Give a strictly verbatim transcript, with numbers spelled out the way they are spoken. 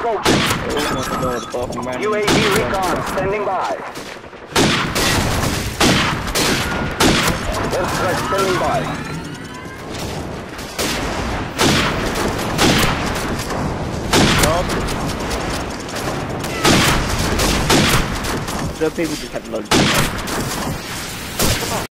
approaching. U A V recon standing by. Airstrike standing by. Drop people just have loads of